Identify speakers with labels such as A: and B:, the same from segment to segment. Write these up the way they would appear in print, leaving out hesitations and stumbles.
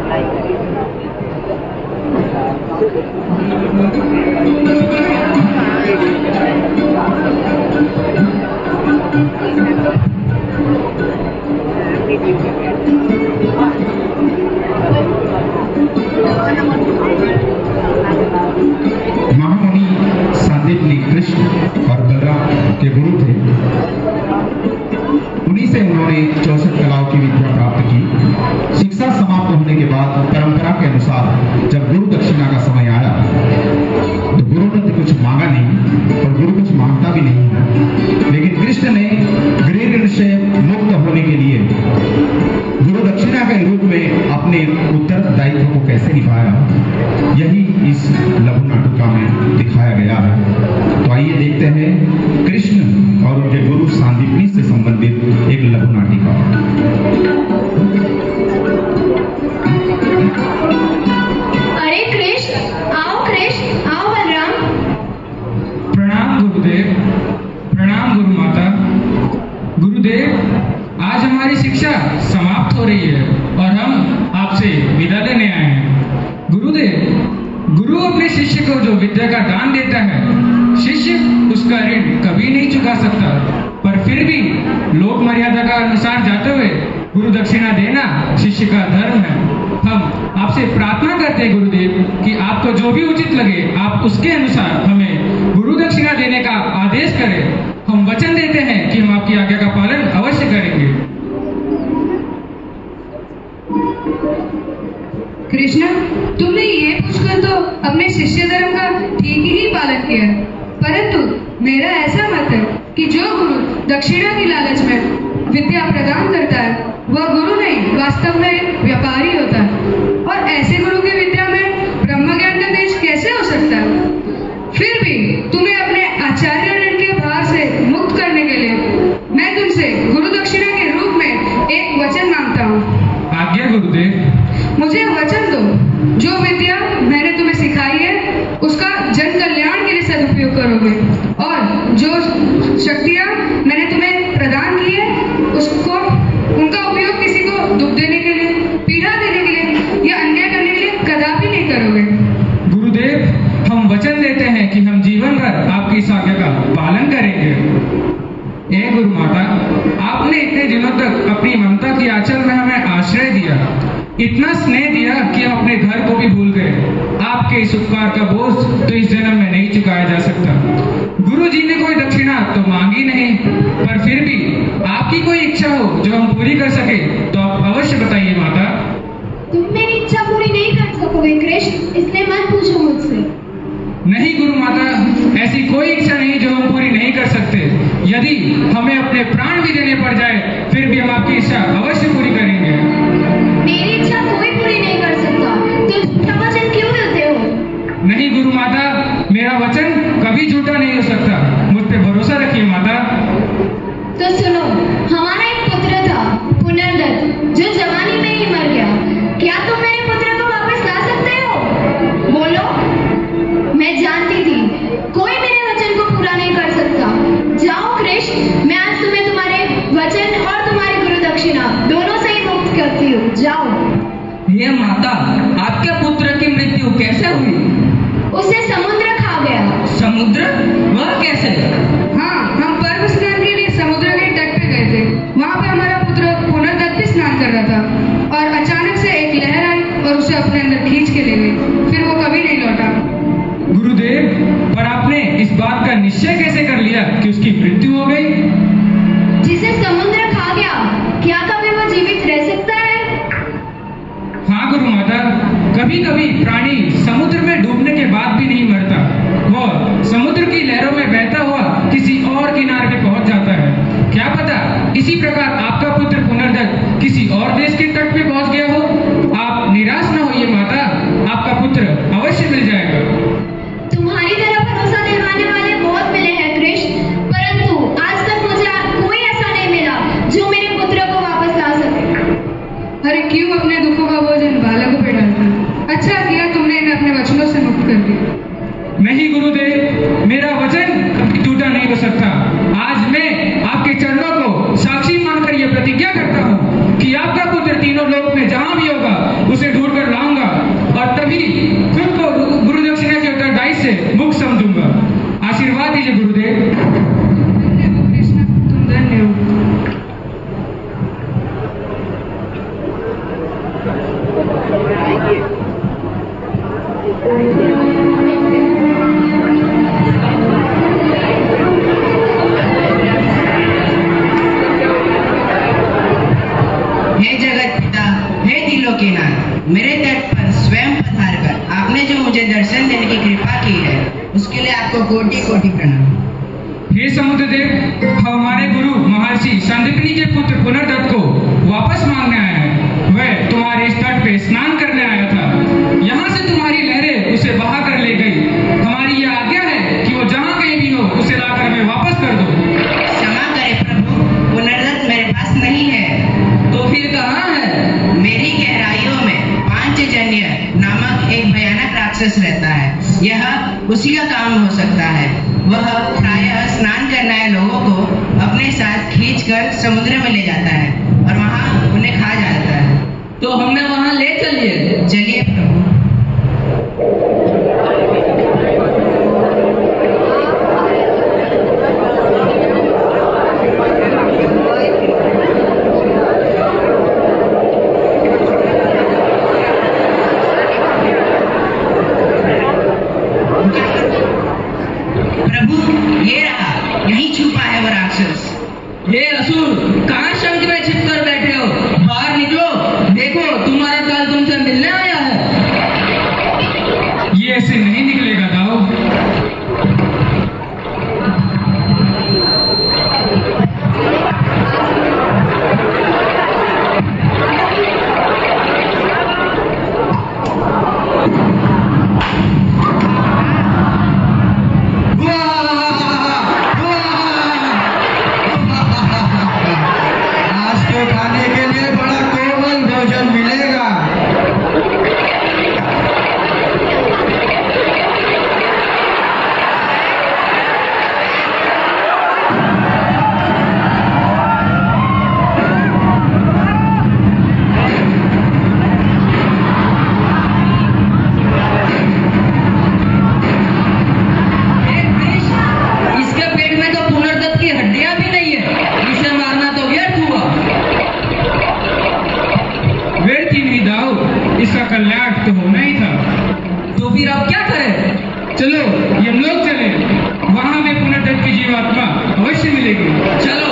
A: महामुनि सांदीपनी कृष्ण और बलराम के गुरु थे। उन्हीं से उन्होंने 64 कलाओं की विद्या प्राप्त की। शिक्षा समाप्त होने के बाद परंपरा के अनुसार जब गुरु दक्षिणा का समय आया तो गुरु ने तो कुछ मांगा नहीं और गुरु कुछ मांगता भी नहीं, लेकिन कृष्ण ने गृह ऋण से मुक्त होने के लिए गुरु दक्षिणा के रूप में अपने उत्तरदायित्व को कैसे निभाया, यही इस लघु नाटिका में दिखाया गया है। तो आइए देखते हैं कृष्ण और उनके गुरु सांदीपनी से संबंधित एक लघु नाटिका।
B: अरे कृष्ण आओ बलराम।
C: प्रणाम गुरुदेव, प्रणाम गुरु माता। गुरुदेव, आज हमारी शिक्षा समाप्त हो रही है और हम आपसे विदा लेने आए हैं। गुरुदेव, गुरु अपने शिष्य को जो विद्या का दान देता है, शिष्य उसका ऋण कभी नहीं चुका सकता, पर फिर भी लोक मर्यादा का अनुसार जाते हुए गुरु दक्षिणा देना शिष्य का धर्म है। हम आपसे प्रार्थना करते हैं गुरुदेव कि आपको जो भी उचित लगे आप उसके अनुसार हमें गुरु दक्षिणा देने का आदेश करें। हम वचन देते हैं कि हम आपकी आज्ञा का पालन अवश्य करेंगे।
D: कृष्ण, तुमने ये पूछकर तो अपने शिष्य धर्म का ठीक ही पालन किया, परंतु मेरा ऐसा मत है कि जो गुरु दक्षिणा की लालच में विद्या प्रदान करता है वह गुरु नहीं, वास्तव में व्यापारी होता है। और ऐसे गुरु की विद्या में ब्रह्म ज्ञान का तेज कैसे हो सकता है? फिर भी तुम्हें अपने आचार्य ऋण के भार से मुक्त करने के लिए मैं तुमसे गुरु दक्षिणा के रूप में एक वचन मांगता हूँ।
C: आज्ञा गुरुदेव।
D: मुझे वचन दो, जो विद्या मैंने तुम्हें सिखाई है उसका जन कल्याण के लिए सदुपयोग करोगे और जो शक्तियाँ मैंने तुम्हें प्रदान की है उसको उनका उपयोग किसी को दुख देने के लिए, पीड़ा देने के लिए या अन्याय करने के लिए कदापि नहीं करोगे।
C: गुरुदेव, हम वचन देते हैं कि हम जीवन भर आपकी इस आज्ञा का पालन करेंगे। हे गुरु माता, आपने इतने दिनों तक अपनी ममता की आंचल में हमें आश्रय दिया, इतना स्नेह दिया कि हम अपने घर को भी भूल गए। आपके इस उपकार का बोझ तो इस जन्म में नहीं चुकाया जा सकता। गुरु जी ने कोई दक्षिणा तो मांगी नहीं, पर फिर भी आपकी कोई इच्छा हो जो हम पूरी कर सके तो आप अवश्य बताइए माता।
B: तुम मेरी इच्छा पूरी नहीं कर सकोगे कृष्ण, इसलिए मत पूछो मुझसे।
C: नहीं गुरु माता, ऐसी कोई इच्छा नहीं जो हम पूरी नहीं कर सकते। यदि हमें अपने प्राण भी देने पड़ जाए फिर भी हम आपकी इच्छा अवश्य पूरी करेंगे।
B: मेरी इच्छा कोई पूरी नहीं कर सकता, तो झूठा वचन क्यों देते हो?
C: नहीं गुरु माता, मेरा वचन कभी झूठा नहीं हो सकता, मुझ पे भरोसा रखिए माता।
B: तो सुनो, हमारा एक पुत्र था पुनर्दत्त, जो जवानी में ही मर गया। क्या तुम मेरे पुत्र को वापस ला सकते हो? बोलो। मैं जानती थी कोई मेरे वचन को पूरा नहीं कर सकता। जाओ कृष्ण, मैं आज तुम्हें तुम्हारे वचन और तुम्हारी गुरु दक्षिणा दोनों से ही मुक्त करती हूँ। जाओ।
E: ये माता, आपके पुत्र की मृत्यु कैसे हुई?
B: उसे समुद्र खा गया।
E: समुद्र? वह कैसे?
D: हाँ, हम पर्व स्नान के लिए समुद्र के तट पे गए थे। वहाँ पे हमारा पुत्र पुनर्दत्त भी स्नान कर रहा था और अचानक से एक लहर आई और उसे अपने अंदर खींच के ले गई। फिर वो कभी नहीं लौटा।
C: गुरुदेव, पर आपने इस बात का निश्चय कैसे कर लिया कि उसकी मृत्यु हो गई?
B: जिसे समुद्र खा गया, क्या कभी वो जीवित रह सकता है?
C: हाँ गुरु माता, कभी कभी प्राणी समुद्र में डूबने के बाद भी नहीं मरता, वो समुद्र की लहरों में बहता हुआ किसी और किनारे पे पहुंच जाता है। क्या पता इसी प्रकार आपका पुत्र पुनर्दत्त किसी और देश के तट पे पहुंच गया हो। आप निराश न होइए माता, आपका पुत्र अवश्य मिल जाएगा।
B: तुम्हारी तरह भरोसा दिलवाने वाले बहुत मिले हैं कृष्ण, परंतु आज तक मुझे कोई ऐसा नहीं मिला जो मेरे पुत्र को वापस ला सके।
D: अरे क्यों अपने दुखों का बोझ इन बालकों पे डालते? अच्छा किया तुमने इन्हें अपने वचनों से मुक्त कर दिया।
C: नहीं गुरुदेव, मेरा वचन कभी टूटा नहीं हो सकता। आज मैं आपके चरणों को साक्षी मानकर यह प्रतिज्ञा करता हूँ कि आपका पुत्र तीनों लोक में जहाँ भी हो
F: मेरे तट पर स्वयं पधार कर आपने जो मुझे दर्शन देने की कृपा की है उसके लिए आपको कोटि कोटि प्रणाम।
C: हे समुद्रदेव, हमारे गुरु महर्षि सांदीपनि के पुत्र पुनर्दत्त को वापस मांगने आया है। वह तुम्हारे इस तट पे स्नान करने आया था। यहाँ से तुम्हारी लहरें उसे बहा कर ले गई। हमारी यह आज्ञा है कि वो जहाँ कहीं भी हो उसे लाकर हमें वापस कर दो।
F: क्षमा करें प्रभु, पुनर्दत्त मेरे पास नहीं है।
E: तो फिर कहाँ है?
F: मेरी गहराइयों में पांचजन्य नामक एक भयानक राक्षस रहता है। यह उसी का काम हो सकता है। वह प्रायः स्नान करने आए लोगों को अपने साथ खींचकर समुद्र में ले जाता है और वहां उन्हें खा जाता है।
E: तो हमें वहाँ ले चलिए।
F: चलिए प्रभु। प्रभु ये रहा, यही छुपा है वो राक्षस।
E: हे असुर, कहाँ शंख में छिप कर बैठे हो? बाहर निकलो, देखो तुम्हारा काल तुमसे मिलने आया है।
C: ये ऐसे नहीं निकलेगा दाऊ। इसका कल्याण तो होना ही था।
E: तो फिर अब क्या करें?
C: चलो यमलोक चले, वहां हमें पुनर्दत्त की जीवात्मा अवश्य मिलेगी।
E: चलो।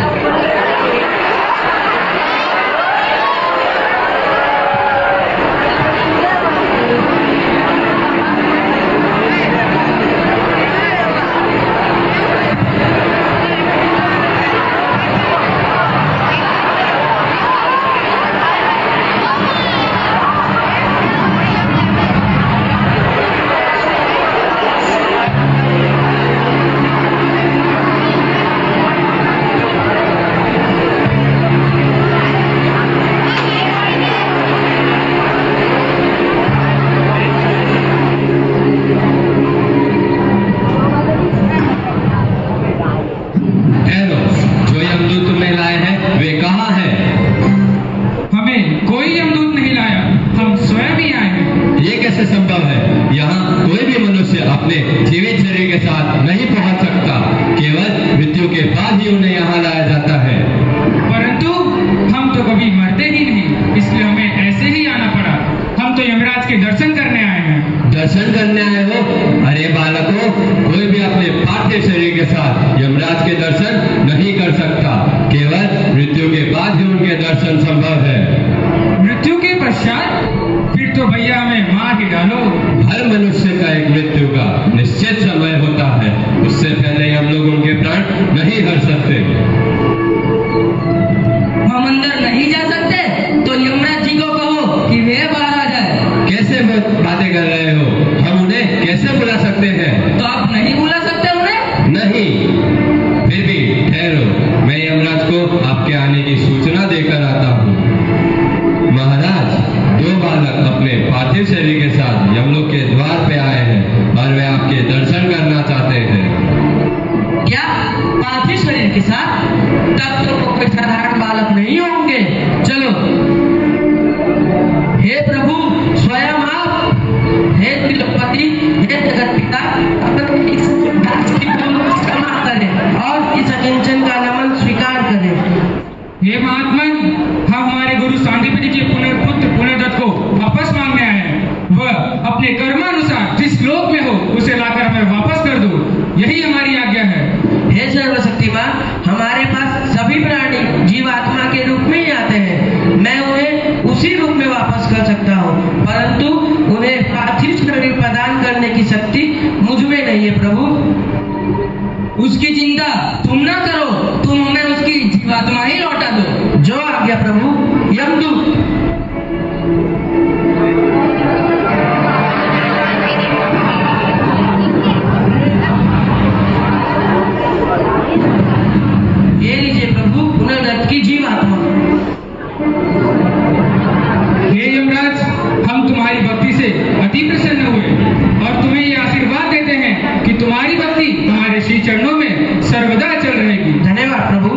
G: अपने जीवित शरीर के साथ नहीं पहुंच सकता, केवल मृत्यु के बाद ही उन्हें यहाँ लाया जाता है।
C: परंतु हम तो कभी मरते ही नहीं, इसलिए हमें ऐसे ही आना पड़ा। हम तो यमराज के दर्शन करने आए हैं।
G: दर्शन करने आए हो? अरे बालकों, कोई भी अपने पार्थिव शरीर के साथ यमराज के दर्शन नहीं कर सकता, केवल मृत्यु के बाद ही उनके दर्शन संभव है।
C: मृत्यु के पश्चात? फिर तो भैया हमें मार ही डालो।
G: हर मनुष्य का एक मृत्यु का निश्चित समय होता है, उससे पहले हम लोग उनके प्राण नहीं हर सकते।
E: हम अंदर नहीं जा सकते तो यमराज जी को कहो कि वे बाहर आ जाए।
G: कैसे बातें कर रहे हो? हम उन्हें कैसे बुला सकते हैं?
E: तो आप नहीं बुला सकते उन्हें?
G: नहीं। फिर भी ठहरो, मैं यमराज को आपके आने की सूचना देकर आता हूँ। महाराज, दो बालक अपने पार्थिव शरीर के साथ यमलोक के द्वार पे आए हैं और वे आपके दर्शन करना चाहते हैं।
E: क्या पार्थिव शरीर के साथ? तब तो कोई साधारण बालक नहीं होंगे। चलो। हे प्रभु, स्वयं आप, हे तिलपति, हे जगत पिता, इस दास की क्षमा करें और इस अकिंचन का नमन स्वीकार करें।
C: हे महात्मन, हम हमारे गुरु सांदीपनि के पुत्र पुनर्दत्त को वापस मांगने आए हैं। वह अपने कर्मानुसार जिस लोक में हो उसे लाकर हमें वापस कर दो, यही हमारी आज्ञा है।
E: हे सर्वशक्तिमान, हमारे पास सभी प्राणी जीवात्मा के रूप में ही आते हैं। मैं उन्हें उसी रूप में वापस कर सकता सकता हूँ, परंतु उन्हें पार्थिव शरीर प्रदान करने की शक्ति मुझ में नहीं है प्रभु।
C: उसकी चिंता तुम ना करो, तुम हमें उसकी जीवात्मा ही लौटा दो।
E: जो आज्ञा प्रभु। यमदूत ये लीजिए प्रभु पुनर्दत्त की जीवात्मा।
C: हे यमराज, हम तुम्हारी भक्ति से अति प्रसन्न हुए और तुम्हें ये आशीर्वाद देते हैं कि तुम्हारी भक्ति हमारे श्री चरणों में सर्वदा चल रहेगी।
E: धन्यवाद प्रभु।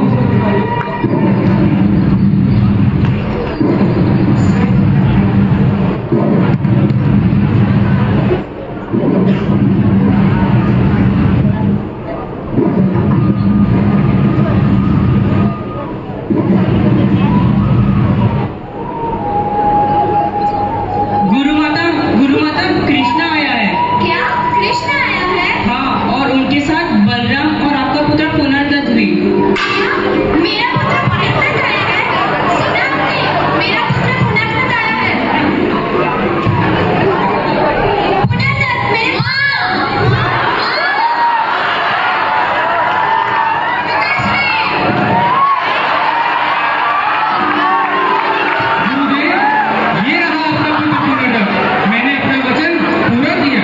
C: गुरुमाता कृष्णा आया है।
B: क्या कृष्ण आया है?
C: हाँ, और उनके साथ बलराम और आपका पुत्र पुनर्दत्त भी।
B: क्या? मेरा पुत्र पुनर्दत्त आया है? सुना आपने? मेरा पुत्र पुनर्दत्त आया है। पुनर्दत्त मेरे
C: गुरुदेव, ये रहा आपका पुत्र पुनर्दत्त। मैंने अपना वचन पूरा किया।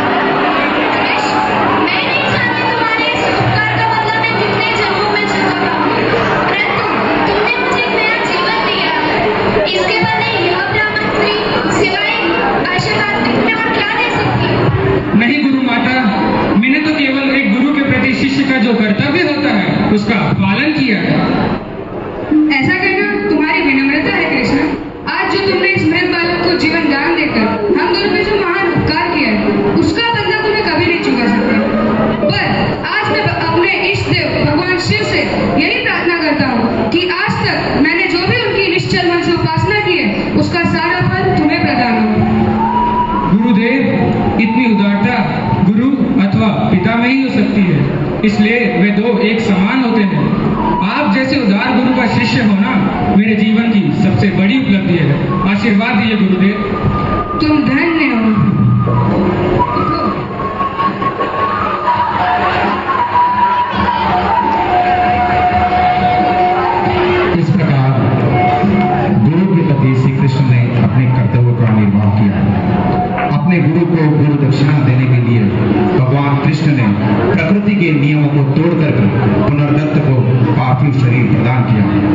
B: मैं नहीं जानती तुम्हारे इस उपकार का बदला मैं कितने जन्मों में चुका पाऊंगी, परंतु तुमने मुझे एक नया जीवन दिया है। इसके बदले यह ब्राह्मण स्त्री सिवाय आशीर्वाद के तुम्हें और क्या दे सकती हूँ?
C: नहीं गुरु माता, मैंने तो केवल एक गुरु के प्रति शिष्य का जो कर्तव्य होता है उसका पालन किया है।
D: ऐसा कहना तुम्हारी विनम्रता है कृष्ण। आज जो तुमने इस मृत बालक को जीवन दान देकर हम दोनों पे जो महान उपकार किया है, उसका बदला तुम्हें कभी नहीं चुका सकते। पर आज मैं अपने इष्ट देव भगवान शिव से यही प्रार्थना करता हूँ कि आज तक मैंने जो भी उनकी निश्चल मन से उपासना की है, उसका सारा फल तुम्हें प्रदान हो।
C: गुरुदेव, इतनी उदारता गुरु अथवा पिता में ही हो सकती है, इसलिए वे दो एक समान होते हैं। आप जैसे उदार गुरु का शिष्य होना मेरे जीवन की सबसे बड़ी उपलब्धि है। आशीर्वाद दीजिए गुरुदेव।
D: तुम धन्य हो।
A: इस प्रकार गुरु के प्रति श्री कृष्ण ने अपने कर्तव्यों का निर्वाह किया। अपने गुरु को गुरु दक्षिणा देने के लिए भगवान कृष्ण ने प्रकृति के नियमों को तोड़कर पुनर्दत्त को पार्थिव शरीर प्रदान किया।